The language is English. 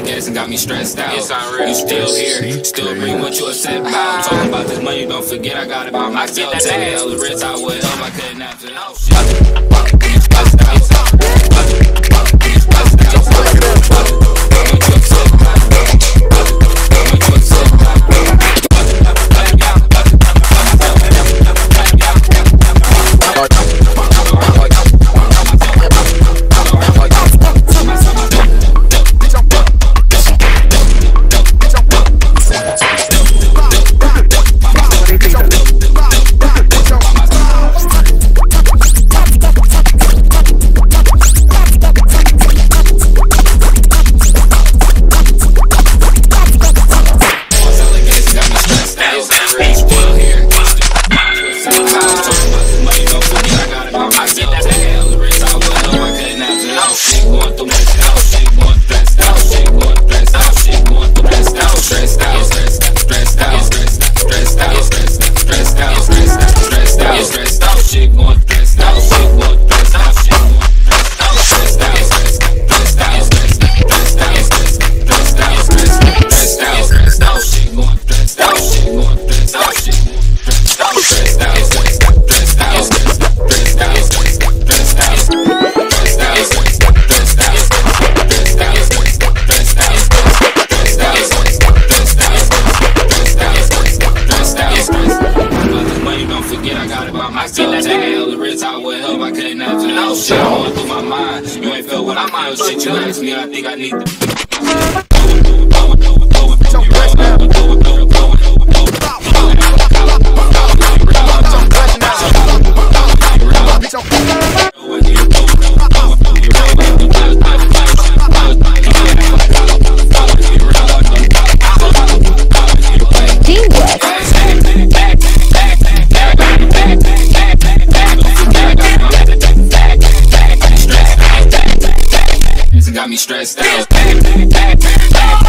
gas and got me stressed out. You still here, still bring what you upset about. Talking about this money, don't forget I got it by myself. Tell me all the rich I would help, I couldn't answer. I couldn't answer no shit going through my mind. You ain't felt what I'm on. Shit you asked me, I think I need to. Got me stressed out.